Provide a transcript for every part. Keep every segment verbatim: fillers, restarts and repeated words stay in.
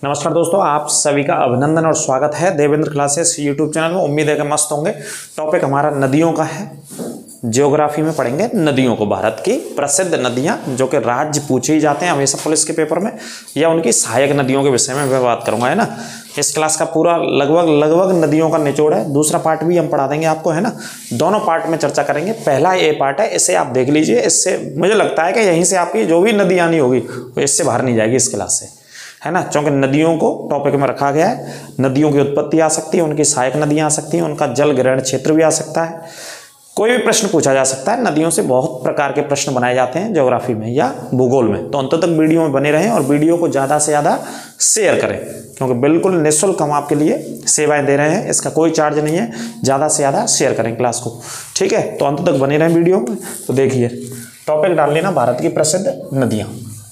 नमस्कार दोस्तों, आप सभी का अभिनंदन और स्वागत है देवेंद्र क्लासेस यूट्यूब चैनल में। उम्मीद है कि मस्त होंगे। टॉपिक हमारा नदियों का है। ज्योग्राफी में पढ़ेंगे नदियों को, भारत की प्रसिद्ध नदियां जो कि राज्य पूछे ही जाते हैं हमेशा पुलिस के पेपर में, या उनकी सहायक नदियों के विषय में मैं बात करूंगा, है ना। इस क्लास का पूरा लगभग लगभग नदियों का निचोड़ है। दूसरा पार्ट भी हम पढ़ा देंगे आपको, है ना। दोनों पार्ट में चर्चा करेंगे। पहला ये पार्ट है, इसे आप देख लीजिए। इससे मुझे लगता है कि यहीं से आपकी जो भी नदी आनी होगी वो इससे बाहर नहीं जाएगी इस क्लास से, है ना। क्योंकि नदियों को टॉपिक में रखा गया है। नदियों की उत्पत्ति आ सकती है, उनकी सहायक नदियां आ सकती हैं, उनका जल ग्रहण क्षेत्र भी आ सकता है। कोई भी प्रश्न पूछा जा सकता है। नदियों से बहुत प्रकार के प्रश्न बनाए जाते हैं ज्योग्राफी में या भूगोल में। तो अंत तक वीडियो में बने रहें और वीडियो को ज़्यादा से ज़्यादा शेयर करें, क्योंकि बिल्कुल निःशुल्क हम आपके लिए सेवाएं दे रहे हैं। इसका कोई चार्ज नहीं है। ज़्यादा से ज़्यादा शेयर करें क्लास को, ठीक है। तो अंत तक बने रहें वीडियो में। तो देखिए, टॉपिक डाल लेना भारत की प्रसिद्ध नदियाँ।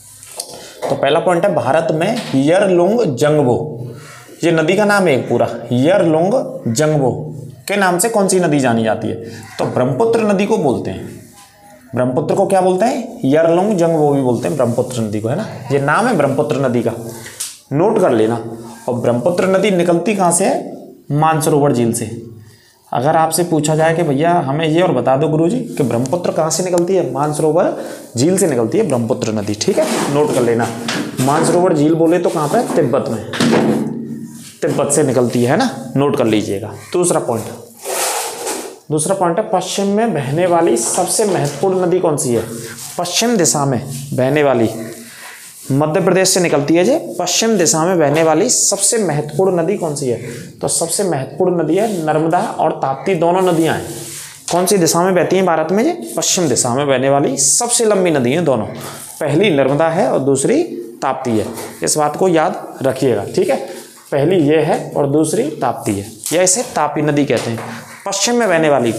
तो पहला पॉइंट है, भारत में यरलुंग जंगबो, ये नदी का नाम है एक पूरा। यरलुंग जंगबो के नाम से कौन सी नदी जानी जाती है? तो ब्रह्मपुत्र नदी को बोलते हैं। ब्रह्मपुत्र को क्या बोलते हैं? यरलुंग जंगबो भी बोलते हैं ब्रह्मपुत्र नदी को, है ना। ये नाम है ब्रह्मपुत्र नदी का, नोट कर लेना। और ब्रह्मपुत्र नदी निकलती कहाँ से है? मानसरोवर झील से। अगर आपसे पूछा जाए कि भैया हमें ये और बता दो गुरुजी कि ब्रह्मपुत्र कहाँ से निकलती है? मानसरोवर झील से निकलती है ब्रह्मपुत्र नदी, ठीक है। नोट कर लेना। मानसरोवर झील बोले तो कहाँ पे? तिब्बत में, तिब्बत से निकलती है ना। नोट कर लीजिएगा। दूसरा पॉइंट दूसरा पॉइंट है, पश्चिम में बहने वाली सबसे महत्वपूर्ण नदी कौन सी है? पश्चिम दिशा में बहने वाली, मध्य प्रदेश से निकलती है। जे पश्चिम दिशा में बहने वाली सबसे महत्वपूर्ण नदी कौन सी है? तो सबसे महत्वपूर्ण नदी है नर्मदा और ताप्ती, दोनों नदियां हैं। कौन सी दिशा में बहती हैं भारत में? ये पश्चिम दिशा में बहने वाली सबसे लंबी नदी है दोनों। पहली नर्मदा है और दूसरी ताप्ती है। इस बात को याद रखिएगा, ठीक है। पहली ये है और दूसरी ताप्ती है, या इसे तापी नदी कहते हैं। पश्चिम में बहने वाली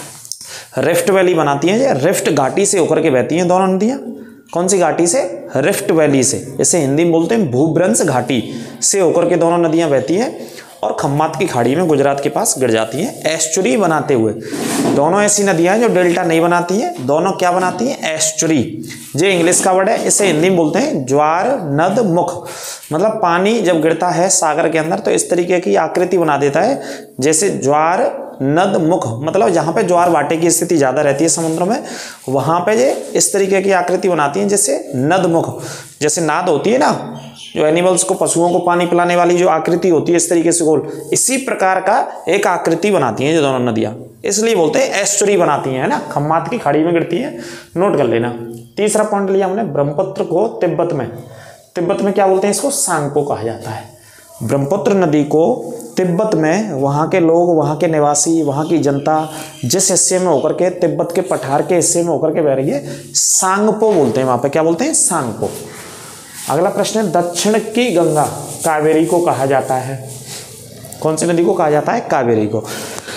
रिफ्ट वैली बनाती हैं। ये रिफ्ट घाटी से होकर के बहती हैं दोनों नदियाँ। कौन सी घाटी से? रिफ्ट वैली से। इसे हिंदी में बोलते हैं भूभ्रंश घाटी से होकर के दोनों नदियां बहती हैं और खम्मात की खाड़ी में गुजरात के पास गिर जाती हैं एस्चुरी बनाते हुए। दोनों ऐसी नदियां हैं जो डेल्टा नहीं बनाती हैं। दोनों क्या बनाती हैं? एस्चुरी। ये इंग्लिश का वर्ड है। इसे हिंदी में बोलते हैं ज्वार नद मुख। मतलब पानी जब गिरता है सागर के अंदर तो इस तरीके की आकृति बना देता है जैसे ज्वार नद मुख। मतलब जहाँ पे ज्वार भाटे की स्थिति ज़्यादा रहती है समुद्र में, वहाँ पे ये इस तरीके की आकृति बनाती हैं जैसे नद मुख। जैसे नाद होती है ना, जो एनिमल्स को, पशुओं को पानी पिलाने वाली जो आकृति होती है इस तरीके से गोल, इसी प्रकार का एक आकृति बनाती हैं जो दोनों नदियाँ। इसलिए बोलते हैं एस्चुरी बनाती हैं, है ना। खम्मात की खाड़ी में गिरती है। नोट कर लेना। तीसरा पॉइंट लिया हमने, ब्रह्मपुत्र को तिब्बत में तिब्बत में क्या बोलते हैं? इसको सांगपो कहा जाता है। ब्रह्मपुत्र नदी को तिब्बत में वहाँ के लोग, वहाँ के निवासी, वहाँ की जनता जिस हिस्से में होकर के, तिब्बत के पठार के हिस्से में होकर के बह रही है, सांगपो बोलते हैं। वहाँ पे क्या बोलते हैं? सांगपो। अगला प्रश्न है, दक्षिण की गंगा कावेरी को कहा जाता है। कौन सी नदी को कहा जाता है? कावेरी को।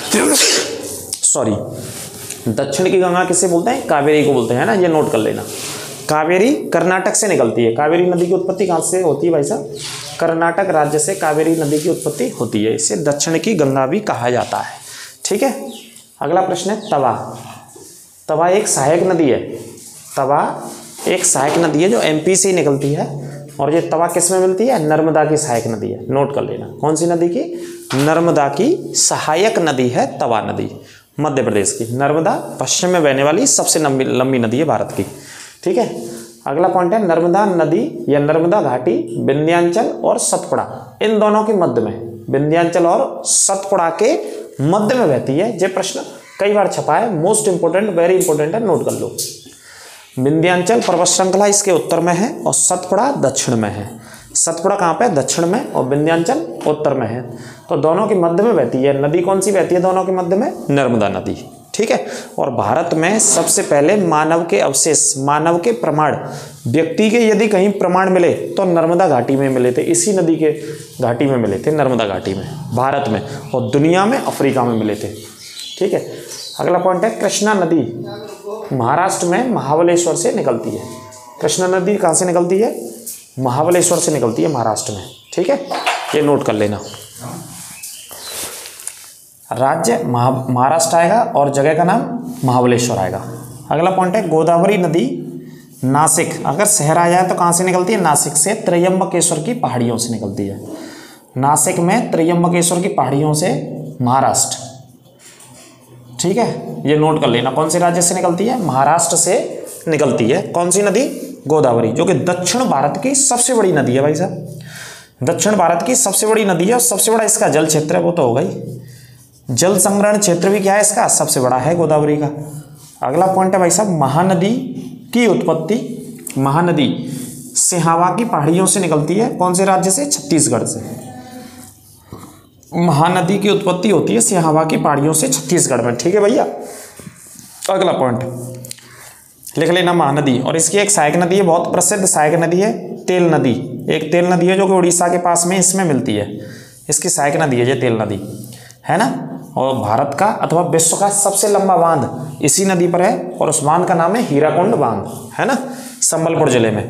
सॉरी, दक्षिण की गंगा किसे बोलते हैं? कावेरी को बोलते हैं, ना। ये नोट कर लेना। कावेरी कर्नाटक से निकलती है। कावेरी नदी की उत्पत्ति कहाँ से होती है भाई साहब? कर्नाटक राज्य से कावेरी नदी की उत्पत्ति होती है। इसे दक्षिण की गंगा भी कहा जाता है, ठीक है। अगला प्रश्न है, तवा। तवा एक सहायक नदी है। तवा एक सहायक नदी है जो एमपी से निकलती है। और ये तवा किस में मिलती है? नर्मदा की सहायक नदी है। नोट कर लेना। कौन सी नदी की? नर्मदा की सहायक नदी है तवा नदी, मध्य प्रदेश की। नर्मदा पश्चिम में बहने वाली सबसे लंबी लंबी नदी है भारत की, ठीक है। अगला पॉइंट है, नर्मदा नदी या नर्मदा घाटी विंध्याचल और सतपुड़ा, इन दोनों के मध्य में, विंध्याचल और सतपुड़ा के मध्य में बहती है। ये प्रश्न कई बार छपा है। मोस्ट इंपोर्टेंट, वेरी इंपोर्टेंट है, नोट कर लो। विंध्याचल पर्वत श्रृंखला इसके उत्तर में है और सतपुड़ा दक्षिण में है। सतपुड़ा कहाँ पे? दक्षिण में, और विंध्याचल उत्तर में है। तो दोनों के मध्य में बहती है नदी। कौन सी बहती है दोनों के मध्य में? नर्मदा नदी, ठीक है। और भारत में सबसे पहले मानव के अवशेष, मानव के प्रमाण, व्यक्ति के यदि कहीं प्रमाण मिले तो नर्मदा घाटी में मिले थे। इसी नदी के घाटी में मिले थे, नर्मदा घाटी में, भारत में। और दुनिया में अफ्रीका में मिले थे, ठीक है। अगला पॉइंट है, कृष्णा नदी महाराष्ट्र में महाबलेश्वर से निकलती है। कृष्णा नदी कहाँ से निकलती है? महाबलेश्वर से निकलती है, महाराष्ट्र में, ठीक है। ये नोट कर लेना। राज्य महाराष्ट्र आएगा और जगह का नाम महाबलेश्वर आएगा। अगला पॉइंट है, गोदावरी नदी नासिक, अगर शहर आ जाए तो कहाँ से निकलती है? नासिक से। त्रयंबकेश्वर की पहाड़ियों से निकलती है। नासिक में त्रयंबकेश्वर की पहाड़ियों से महाराष्ट्र, ठीक है, ये नोट कर लेना। कौन से राज्य से निकलती है? महाराष्ट्र से निकलती है। कौन सी नदी? गोदावरी, जो कि दक्षिण भारत की सबसे बड़ी नदी है भाई साहब, दक्षिण भारत की सबसे बड़ी नदी है और सबसे बड़ा इसका जल क्षेत्र है, वो तो होगा ही। जल संग्रहण क्षेत्र भी क्या है इसका? सबसे बड़ा है गोदावरी का। अगला पॉइंट है भाई साहब, महानदी की उत्पत्ति। महानदी सिहावा की पहाड़ियों से निकलती है। कौन से राज्य से? छत्तीसगढ़ से। महानदी की उत्पत्ति होती है सिहावा की पहाड़ियों से छत्तीसगढ़ में, ठीक है भैया। अगला पॉइंट लिख लेना, महानदी। और इसकी एक सहायक नदी है, बहुत प्रसिद्ध सहायक नदी है, तेल नदी। एक तेल नदी है जो कि उड़ीसा के पास में इसमें मिलती है, इसकी सहायक नदी है ये तेल नदी, है ना। और भारत का अथवा विश्व का सबसे लंबा बांध इसी नदी पर है और उस बांध का नाम है हीराकुंड बांध, है ना, संबलपुर जिले में,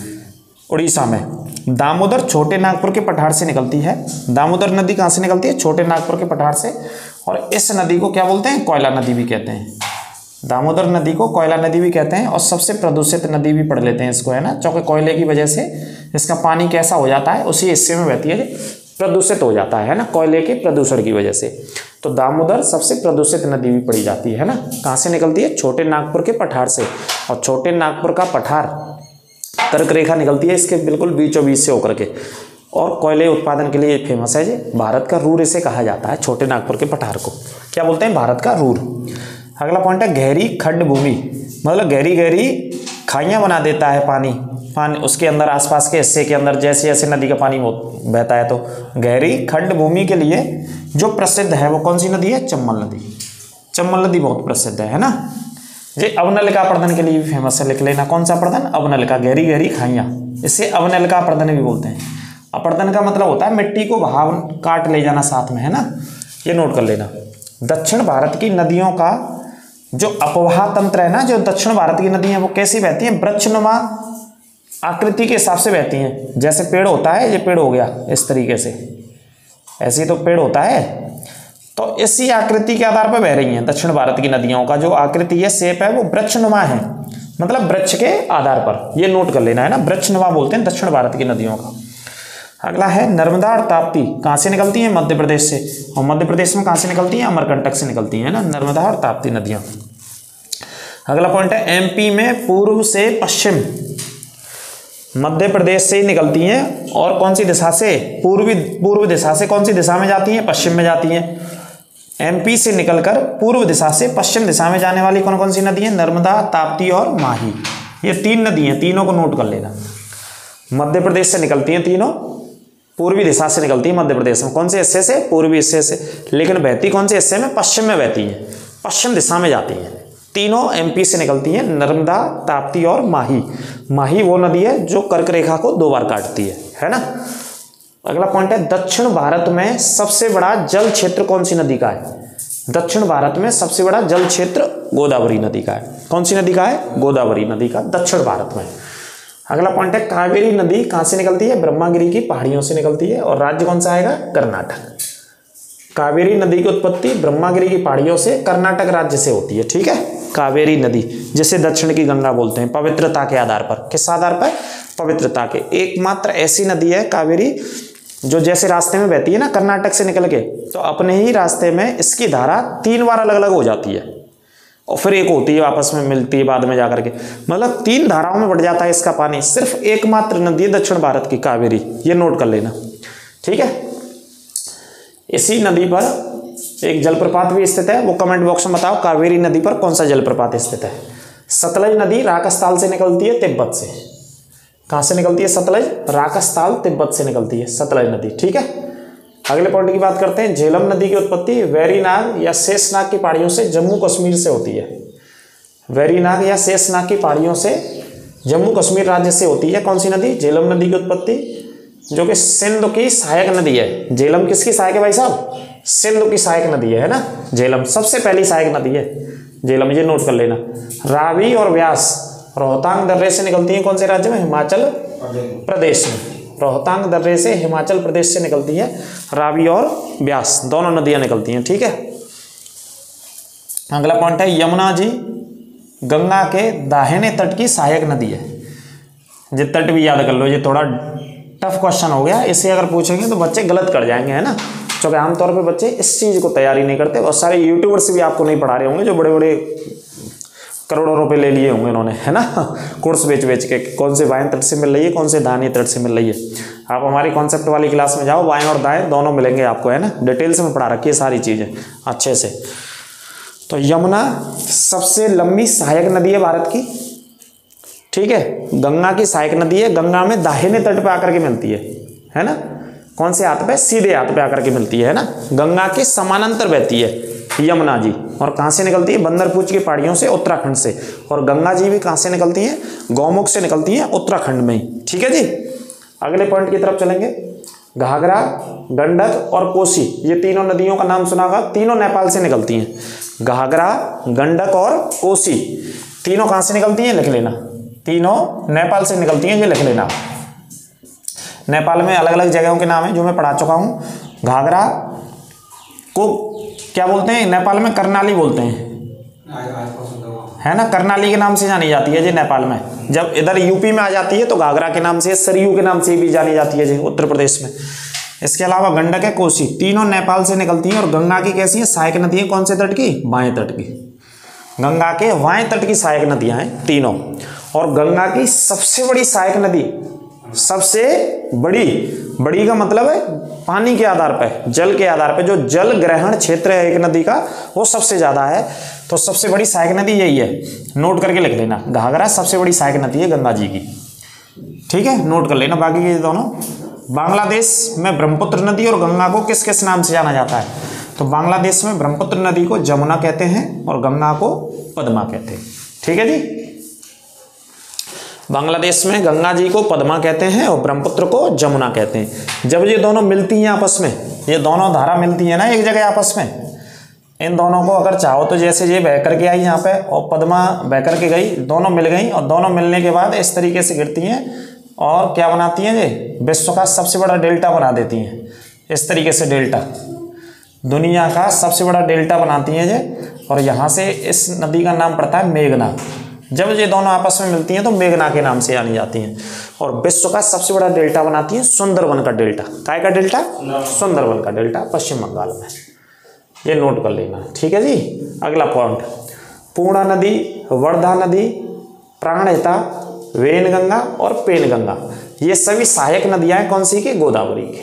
उड़ीसा में। दामोदर छोटे नागपुर के पठार से निकलती है। दामोदर नदी कहाँ से निकलती है? छोटे नागपुर के पठार से। और इस नदी को क्या बोलते हैं? कोयला नदी भी कहते हैं। दामोदर नदी को कोयला नदी भी कहते हैं और सबसे प्रदूषित नदी भी पढ़ लेते हैं इसको, है ना, क्योंकि कोयले की वजह से इसका पानी कैसा हो जाता है, उसी हिस्से में बहती है, प्रदूषित हो जाता है ना, कोयले के प्रदूषण की वजह से। तो दामोदर सबसे प्रदूषित नदी भी पड़ी जाती है ना। कहाँ से निकलती है? छोटे नागपुर के पठार से। और छोटे नागपुर का पठार कर्क रेखा निकलती है इसके बिल्कुल बीचों बीच से होकर के, और कोयले उत्पादन के लिए फेमस है जी। भारत का रूर इसे कहा जाता है, छोटे नागपुर के पठार को क्या बोलते हैं? भारत का रूर। अगला पॉइंट है, गहरी खड्ड भूमि, मतलब गहरी गहरी खाइयाँ बना देता है पानी, पानी उसके अंदर आसपास के हिस्से के अंदर जैसे जैसे नदी का पानी बहता है। तो गहरी खड्ड भूमि के लिए जो प्रसिद्ध है वो कौन सी नदी है? चंबल नदी। चंबल नदी बहुत प्रसिद्ध है, है ना। ये अवनलिका प्रदन के लिए भी फेमस है, लिख लेना। कौन सा प्रदन? अवनलिका, गहरी गहरी खाइयाँ, इसे अवनलिका प्रदन भी बोलते हैं। अपर्दन का मतलब होता है मिट्टी को बहाव काट ले जाना साथ में, है ना, ये नोट कर लेना। दक्षिण भारत की नदियों का जो अपवाह तंत्र है ना, जो दक्षिण भारत की नदियां वो कैसी बहती हैं? वृक्षनुमा आकृति के हिसाब से बहती हैं। जैसे पेड़ होता है, ये पेड़ हो गया इस तरीके से, ऐसे तो पेड़ होता है, तो इसी आकृति के आधार पर बह रही हैं। दक्षिण भारत की नदियों का जो आकृति है, शेप है, वो वृक्षनुमा है, मतलब वृक्ष के आधार पर, ये नोट कर लेना, है ना। वृक्षनुमा बोलते हैं दक्षिण भारत की नदियों का। अगला है नर्मदा और ताप्ती, कहाँ से निकलती हैं? मध्य प्रदेश से। और मध्य प्रदेश में कहाँ से निकलती हैं? अमरकंटक से निकलती हैं ना, नर्मदा और ताप्ती नदियाँ। अगला पॉइंट है, एमपी में पूर्व से पश्चिम, मध्य प्रदेश से ही निकलती हैं और कौन सी दिशा से? पूर्वी पूर्व दिशा से। कौन सी दिशा में जाती हैं? पश्चिम में जाती हैं। एमपी से निकलकर पूर्व दिशा से पश्चिम दिशा में जाने वाली कौन कौन सी नदी है? नर्मदा, ताप्ती और माही, ये तीन नदी हैं, तीनों को नोट कर लेना। मध्य प्रदेश से निकलती हैं तीनों, पूर्वी दिशा से निकलती है मध्य प्रदेश में। कौन से हिस्से से? पूर्वी हिस्से से। लेकिन बहती कौन से हिस्से में? पश्चिम में बहती है, पश्चिम दिशा में जाती है। तीनों एमपी से निकलती हैं, नर्मदा, ताप्ती और माही। माही वो नदी है जो कर्क रेखा को दो बार काटती है, है ना। अगला पॉइंट है, दक्षिण भारत में सबसे बड़ा जल क्षेत्र कौन सी नदी का है? दक्षिण भारत में सबसे बड़ा जल क्षेत्र गोदावरी नदी का है। कौन सी नदी का है? गोदावरी नदी का, दक्षिण भारत में। अगला पॉइंट है, कावेरी नदी कहाँ से निकलती है? ब्रह्मागिरी की पहाड़ियों से निकलती है। और राज्य कौन सा आएगा? कर्नाटक। कावेरी नदी की उत्पत्ति ब्रह्मागिरी की पहाड़ियों से कर्नाटक राज्य से होती है, ठीक है। कावेरी नदी जिसे दक्षिण की गंगा बोलते हैं, पवित्रता के आधार पर। किस आधार पर? पवित्रता के। एकमात्र ऐसी नदी है कावेरी जो जैसे रास्ते में बहती है ना कर्नाटक से निकल के, तो अपने ही रास्ते में इसकी धारा तीन बार अलग अलग हो जाती है और फिर एक होती है, आपस में मिलती है बाद में जाकर के, मतलब तीन धाराओं में बढ़ जाता है इसका पानी। सिर्फ एकमात्र नदी है दक्षिण भारत की, कावेरी, ये नोट कर लेना, ठीक है। इसी नदी पर एक जलप्रपात भी स्थित है, वो कमेंट बॉक्स में बताओ कावेरी नदी पर कौन सा जलप्रपात स्थित है। सतलज नदी राकस्थाल से निकलती है, तिब्बत से। कहाँ से निकलती है सतलज? राकस्थाल, तिब्बत से निकलती है सतलज नदी, ठीक है। अगले पॉइंट की बात करते हैं, झेलम नदी की उत्पत्ति वेरीनाग या शेषनाग की पहाड़ियों से जम्मू कश्मीर से होती है। वेरीनाग या शेषनाग की पहाड़ियों से जम्मू कश्मीर राज्य से होती है। कौन सी नदी? झेलम नदी की उत्पत्ति, जो कि सिंधु की सहायक नदी है। झेलम किसकी सहायक है भाई साहब? सिंधु की सहायक नदी है, है ना। झेलम सबसे पहली सहायक नदी है झेलम, ये नोट कर लेना। रावी और व्यास रोहतांग दर्रे से निकलती है। कौन से राज्य में? हिमाचल प्रदेश में। रोहतांग दर्रे से हिमाचल प्रदेश से निकलती है रावी और व्यास, दोनों नदियां निकलती हैं, ठीक है। अगला पॉइंट है, यमुना जी गंगा के दाहिने तट की सहायक नदी है। ये तट भी याद कर लो, ये थोड़ा टफ क्वेश्चन हो गया, इसे अगर पूछेंगे तो बच्चे गलत कर जाएंगे, है ना, क्योंकि आमतौर पे बच्चे इस चीज़ को तैयारी नहीं करते। बहुत सारे यूट्यूबर्स भी आपको नहीं पढ़ा रहे होंगे जो बड़े बड़े करोड़ों रुपए ले लिए होंगे उन्होंने, है ना, कोर्स बेच बेच के, कौन से बाएं तट से मिल रही है, कौन से दाहिने तट से मिल रही है। आप हमारी कॉन्सेप्ट वाली क्लास में जाओ, बाएं और दाएं दोनों मिलेंगे आपको, है ना, डिटेल्स में पढ़ा रखी है सारी चीज़ें अच्छे से। तो यमुना सबसे लंबी सहायक नदी है भारत की, ठीक है, गंगा की सहायक नदी है। गंगा में दाहिने तट पे आकर के मिलती है, है ना, कौन से हाथ पे, सीधे हाथ पे आकर के मिलती है, है ना, गंगा के समानांतर बहती है यमुना जी। और कहाँ से निकलती है, बंदरपूछ की पहाड़ियों से, उत्तराखंड से। और गंगा जी भी कहाँ से निकलती हैं, गौमुख से निकलती हैं, उत्तराखंड में ही, ठीक है जी। अगले पॉइंट की तरफ चलेंगे। घाघरा, गंडक और कोसी, ये तीनों नदियों का नाम सुना होगा, तीनों नेपाल से निकलती हैं। घाघरा, गंडक और कोसी तीनों कहाँ से निकलती हैं, लिख लेना, तीनों नेपाल से निकलती हैं, ये लिख लेना। नेपाल में अलग अलग जगहों के नाम है जो मैं पढ़ा चुका हूँ। घाघरा को क्या बोलते हैं, नेपाल में करनाली बोलते हैं, है ना, करनाली के नाम से जानी जाती है जी नेपाल में। जब इधर यूपी में आ जाती है तो घाघरा के नाम से, सरयू के नाम से भी जानी जाती है जी उत्तर प्रदेश में। इसके अलावा गंडक है, कोसी, तीनों नेपाल से निकलती हैं। और गंगा की कैसी है, सहायक नदी है, कौन से तट की, बाएं तट की। गंगा के बाएं तट की सहायक नदियां हैं तीनों। और गंगा की सबसे बड़ी सहायक नदी, सबसे बड़ी, बड़ी का मतलब है पानी के आधार पर, जल के आधार पर, जो जल ग्रहण क्षेत्र है एक नदी का वो सबसे ज्यादा है। तो सबसे बड़ी सहायक नदी यही है, नोट करके लिख लेना। घाघरा सबसे बड़ी सहायक नदी है गंगा जी की, ठीक है, नोट कर लेना। बाकी के दोनों, बांग्लादेश में ब्रह्मपुत्र नदी और गंगा को किस किस नाम से जाना जाता है, तो बांग्लादेश में ब्रह्मपुत्र नदी को जमुना कहते हैं और गंगा को पद्मा कहते हैं, ठीक है जी। बांग्लादेश में गंगा जी को पद्मा कहते हैं और ब्रह्मपुत्र को जमुना कहते हैं। जब ये दोनों मिलती हैं आपस में, ये दोनों धारा मिलती है ना एक जगह आपस में, इन दोनों को अगर चाहो तो जैसे ये बह करके आई यहाँ पे और पद्मा बह करके गई, दोनों मिल गई और दोनों मिलने के बाद इस तरीके से गिरती हैं और क्या बनाती हैं, ये विश्व का सबसे बड़ा डेल्टा बना देती हैं। इस तरीके से डेल्टा, दुनिया का सबसे बड़ा डेल्टा बनाती हैं ये। और यहाँ से इस नदी का नाम पड़ता है मेघना। जब ये दोनों आपस में मिलती हैं तो मेघना के नाम से जानी जाती हैं। और विश्व का सबसे बड़ा डेल्टा बनाती है सुंदरवन का डेल्टा। काय का डेल्टा, सुंदरवन का डेल्टा, पश्चिम बंगाल में। ये नोट कर लेना, ठीक है जी। अगला पॉइंट, पूर्णा नदी, वर्धा नदी, प्राणहिता, वेनगंगा और पेनगंगा, ये सभी सहायक नदियां हैं कौन सी की, गोदावरी की।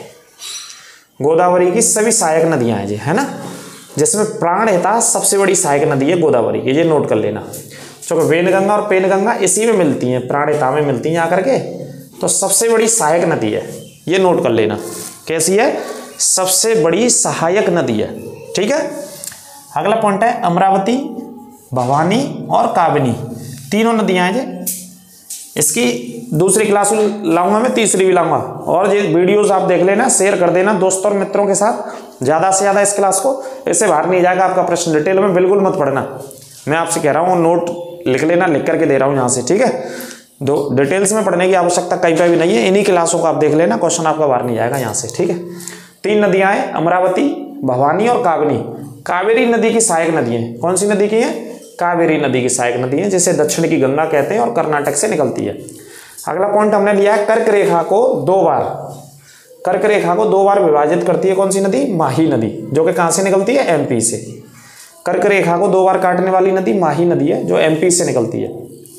गोदावरी की सभी सहायक नदियां हैं जी, है ना, जिसमें प्राणहिता सबसे बड़ी सहायक नदी है गोदावरी की, ये नोट कर लेना। क्योंकि वेनगंगा और पेनगंगा इसी में मिलती हैं, प्राणहिता में मिलती हैं आकर के, तो सबसे बड़ी सहायक नदी है, ये नोट कर लेना। कैसी है, सबसे बड़ी सहायक नदी है, ठीक है। अगला पॉइंट है अमरावती, भवानी और काबिनी, तीनों नदियां हैं जी। इसकी दूसरी क्लास लाऊंगा मैं, तीसरी भी लाऊंगा। और ये वीडियोस आप देख लेना, शेयर कर देना दोस्तों और मित्रों के साथ ज़्यादा से ज़्यादा इस क्लास को, इससे बाहर नहीं जाएगा आपका प्रश्न। डिटेल में बिल्कुल मत पढ़ना, मैं आपसे कह रहा हूँ, नोट लिख लेना, लिख करके दे रहा हूँ यहाँ से, ठीक है। दो डिटेल्स में पढ़ने की आवश्यकता कहीं पर भी नहीं है, इन्हीं क्लासों को आप देख लेना, क्वेश्चन आपका बाहर नहीं जाएगा यहाँ से, ठीक है। तीन नदियाँ हैं, अमरावती, भवानी और काबिनी। कावेरी नदी की सहायक नदी है, कौन सी नदी की है, कावेरी नदी की सहायक नदी है, जिसे दक्षिण की गंगा कहते हैं और कर्नाटक से निकलती है। अगला पॉइंट हमने लिया है, कर्क रेखा को दो बार, कर्क रेखा को दो बार विभाजित करती है कौन सी नदी, माही नदी, जो कि कहाँ से निकलती है, एमपी से। कर्क रेखा को दो बार काटने वाली नदी माही नदी है, जो एमपी से निकलती है।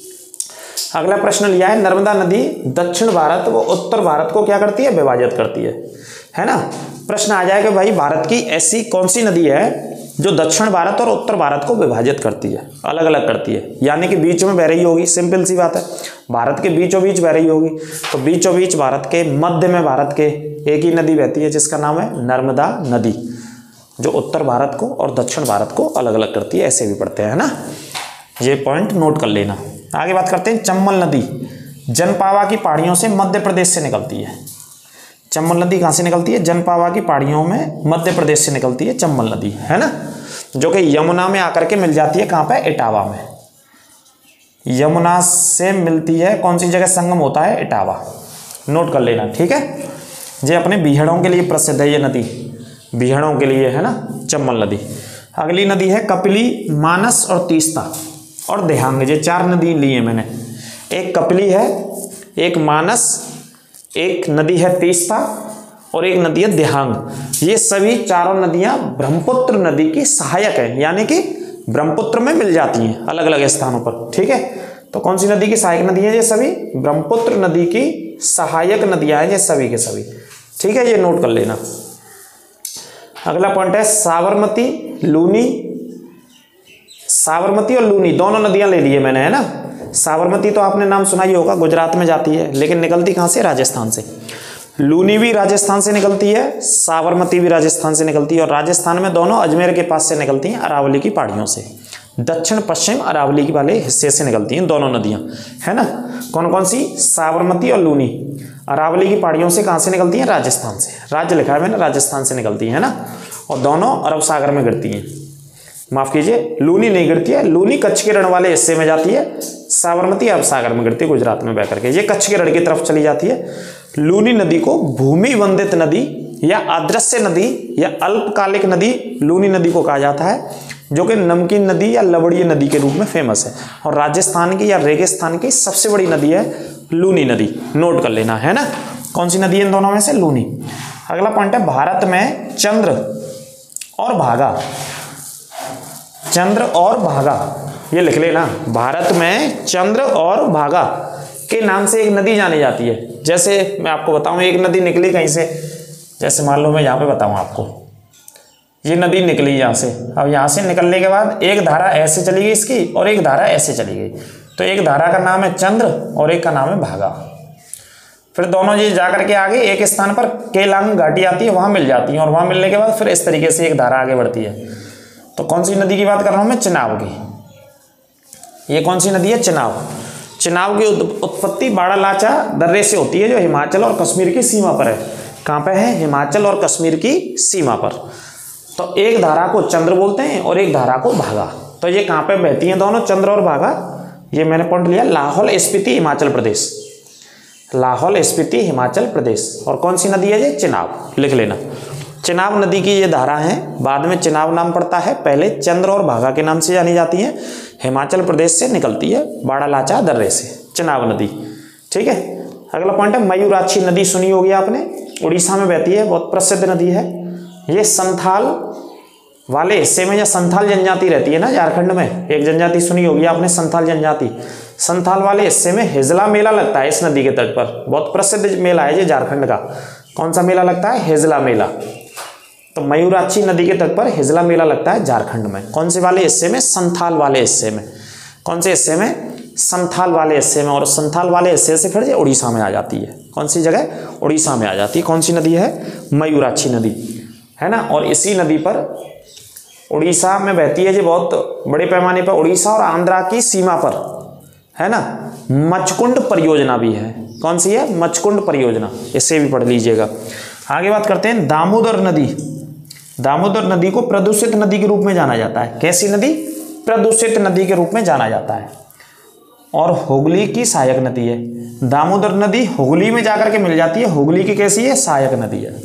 अगला प्रश्न लिया है, नर्मदा नदी दक्षिण भारत व उत्तर भारत को क्या करती है, विभाजित करती है, है ना। प्रश्न आ जाएगा भाई, भारत की ऐसी कौन सी नदी है जो दक्षिण भारत और उत्तर भारत को विभाजित करती है, अलग अलग करती है, यानी कि बीच में बह रही होगी, सिंपल सी बात है, भारत के बीचों बीच बह रही होगी। तो बीचों बीच भारत के मध्य में भारत के एक ही नदी बहती है, जिसका नाम है नर्मदा नदी, जो उत्तर भारत को और दक्षिण भारत को अलग अलग करती है, ऐसे भी पढ़ते हैं ना, ये पॉइंट नोट कर लेना। आगे बात करते हैं, चंबल नदी जनपावा की पहाड़ियों से मध्य प्रदेश से निकलती है। चंबल नदी कहाँ से निकलती है, जनपावा की पहाड़ियों में मध्य प्रदेश से निकलती है चंबल नदी, है ना, जो कि यमुना में आकर के मिल जाती है, कहाँ पे, इटावा में। यमुना से मिलती है, कौन सी जगह संगम होता है, इटावा, नोट कर लेना, ठीक है। ये अपने बीहड़ों के लिए प्रसिद्ध है, ये नदी बीहड़ों के लिए, है ना, चंबल नदी। अगली नदी है कपिली, मानस और तीस्ता। और देहांग, ये चार नदी ली है मैंने। एक कपिली है, एक मानस, एक नदी है तीस्ता और एक नदी है देहांग। ये सभी चारों नदियां ब्रह्मपुत्र नदी की सहायक है, यानी कि ब्रह्मपुत्र में मिल जाती हैं अलग अलग स्थानों पर। ठीक है, तो कौन सी नदी की सहायक नदी है ये सभी? ब्रह्मपुत्र नदी की सहायक नदियां हैं ये सभी के सभी। ठीक है, ये नोट कर लेना। अगला पॉइंट है साबरमती, लूनी। साबरमती और लूनी दोनों नदियां ले ली है मैंने, है ना। साबरमती तो आपने नाम सुना ही होगा, गुजरात में जाती है, लेकिन निकलती कहां से? राजस्थान से। लूनी भी राजस्थान से निकलती है, साबरमती भी राजस्थान से निकलती है, और राजस्थान में दोनों अजमेर के पास से निकलती हैं, अरावली की पहाड़ियों से, दक्षिण पश्चिम अरावली के वाले हिस्से से निकलती हैं दोनों नदियां, है ना। कौन कौन सी? साबरमती और लूनी। अरावली की पहाड़ियों से कहां से निकलती हैं? राजस्थान से। राज्य लिखा है मैंने, राजस्थान से निकलती है ना, और दोनों अरब सागर में गिरती हैं। माफ कीजिए, लूनी नहीं गिरती है, लूनी कच्छ के रण वाले हिस्से में जाती है, साबरमती अरब सागर में गिरती है, गुजरात में बह करके, ये कच्छ के रण की तरफ चली जाती है। लूनी नदी को भूमि वंदित नदी या अदृश्य नदी या अल्पकालिक नदी लूनी नदी को कहा जाता है, जो कि नमकीन नदी या लवड़ीय नदी के रूप में फेमस है, और राजस्थान की या रेगिस्तान की सबसे बड़ी नदी है लूनी नदी। नोट कर लेना, है ना। कौन सी नदी है इन दोनों में से? लूनी। अगला पॉइंट है भारत में चंद्र और भागा। चंद्र और भागा, ये लिख लेना। भारत में चंद्र और भागा के नाम से एक नदी जानी जाती है। जैसे मैं आपको बताऊं, एक नदी निकली कहीं से, जैसे मान लो मैं यहाँ पे बताऊं आपको, ये नदी निकली यहाँ से। अब यहाँ से निकलने के बाद एक धारा ऐसे चली गई इसकी, और एक धारा ऐसे चली गई, तो एक धारा का नाम है चंद्र और एक का नाम है भागा। फिर दोनों ये जाकर के आगे एक स्थान पर केलांग घाटी आती है, वहां मिल जाती है, और वहां मिलने के बाद फिर इस तरीके से एक धारा आगे बढ़ती है। तो कौन सी नदी की बात कर रहा हूं मैं? चिनाब की। ये कौन सी नदी है? चिनाब। चिनाब की उत्पत्ति बाड़ालाचा दर्रे से होती है, जो हिमाचल और कश्मीर की सीमा पर है। कहाँ पे है? हिमाचल और कश्मीर की सीमा पर। तो एक धारा को चंद्र बोलते हैं और एक धारा को भागा। तो ये कहाँ पे बहती हैं दोनों, चंद्र और भागा? ये मैंने पॉइंट लिया, लाहौल स्पीति हिमाचल प्रदेश। लाहौल स्पीति हिमाचल प्रदेश। और कौन सी नदी है ये? चिनाब। लिख लेना। चिनाब नदी की ये धारा है, बाद में चिनाब नाम पड़ता है, पहले चंद्र और भागा के नाम से जानी जाती है। हिमाचल प्रदेश से निकलती है, बाड़ालाचा दर्रे से, चिनाब नदी। ठीक है, अगला पॉइंट है मयूराक्षी नदी। सुनी होगी आपने, उड़ीसा में बहती है, बहुत प्रसिद्ध नदी है। ये संथाल वाले हिस्से में, या संथाल जनजाति रहती है ना झारखंड में, एक जनजाति सुनी होगी आपने, संथाल जनजाति। संथाल वाले हिस्से में हिजला मेला लगता है इस नदी के तट पर, बहुत प्रसिद्ध मेला है ये झारखंड का। कौन सा मेला लगता है? हिजला मेला। तो मयूराक्षी नदी के तट पर हिजला मेला लगता है झारखंड में। कौन से वाले हिस्से में? संथाल वाले हिस्से में। कौन से हिस्से में? संथाल वाले हिस्से में। और संथाल वाले हिस्से से फिर ये उड़ीसा में आ जाती है। कौन सी जगह? उड़ीसा में आ जाती है। कौन सी नदी है? मयूराक्षी नदी, है ना। और इसी नदी पर उड़ीसा में बहती है, जो बहुत बड़े पैमाने पर उड़ीसा और आंध्रा की सीमा पर, है ना। मचकुंड परियोजना भी है। कौन सी है? मचकुंड परियोजना, इसे भी पढ़ लीजिएगा। आगे बात करते हैं दामोदर नदी। दामोदर नदी को प्रदूषित नदी के रूप में जाना जाता है। कैसी नदी? प्रदूषित नदी के रूप में जाना जाता है, और हुगली की सहायक नदी है। दामोदर नदी हुगली में जाकर के मिल जाती है। हुगली की कैसी है? सहायक नदी है।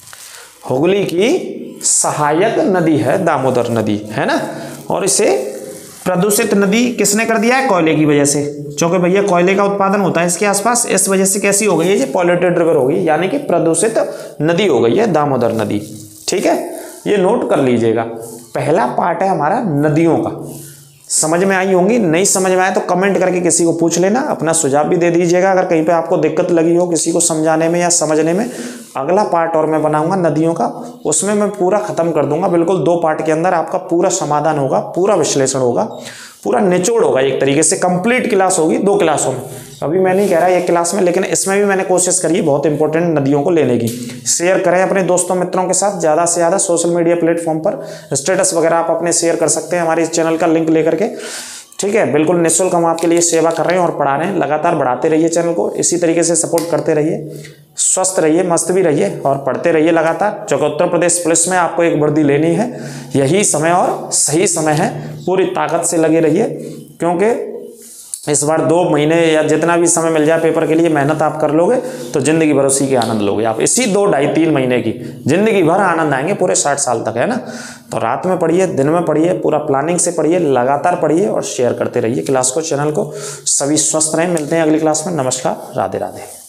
हुगली की सहायक नदी है दामोदर नदी, है ना। और इसे प्रदूषित नदी किसने कर दिया है? कोयले की वजह से, क्योंकि भैया कोयले का उत्पादन होता है इसके आसपास, इस वजह से कैसी हो गई है? ये पॉल्यूटेड रिवर हो गई, यानी कि प्रदूषित नदी हो गई है दामोदर नदी। ठीक है, ये नोट कर लीजिएगा। पहला पार्ट है हमारा नदियों का। समझ में आई होंगी, नहीं समझ में आए तो कमेंट करके किसी को पूछ लेना, अपना सुझाव भी दे दीजिएगा अगर कहीं पे आपको दिक्कत लगी हो किसी को समझाने में या समझने में। अगला पार्ट और मैं बनाऊंगा नदियों का, उसमें मैं पूरा खत्म कर दूंगा, बिल्कुल दो पार्ट के अंदर आपका पूरा समाधान होगा, पूरा विश्लेषण होगा, पूरा निचोड़ होगा, एक तरीके से कंप्लीट क्लास होगी दो क्लासों में। अभी मैं नहीं कह रहा एक क्लास में, लेकिन इसमें भी मैंने कोशिश करी है बहुत इंपॉर्टेंट नदियों को लेने की। शेयर करें अपने दोस्तों मित्रों के साथ ज़्यादा से ज़्यादा, सोशल मीडिया प्लेटफॉर्म पर स्टेटस वगैरह आप अपने शेयर कर सकते हैं हमारे इस चैनल का लिंक लेकर के। ठीक है, बिल्कुल निःशुल्क हम आपके लिए सेवा कर रहे हैं और पढ़ा रहे हैं। लगातार बढ़ाते रहिए चैनल को, इसी तरीके से सपोर्ट करते रहिए, स्वस्थ रहिए, मस्त भी रहिए और पढ़ते रहिए लगातार। जो उत्तर प्रदेश पुलिस में आपको एक वर्दी लेनी है, यही समय और सही समय है, पूरी ताकत से लगे रहिए, क्योंकि इस बार दो महीने या जितना भी समय मिल जाए पेपर के लिए मेहनत आप कर लोगे तो जिंदगी भर उसी के आनंद लोगे आप। इसी दो ढाई तीन महीने की जिंदगी भर आनंद आएंगे पूरे साठ साल तक, है ना। तो रात में पढ़िए, दिन में पढ़िए, पूरा प्लानिंग से पढ़िए, लगातार पढ़िए और शेयर करते रहिए क्लास को, चैनल को। सभी स्वस्थ रहें, मिलते हैं अगली क्लास में। नमस्कार, राधे राधे।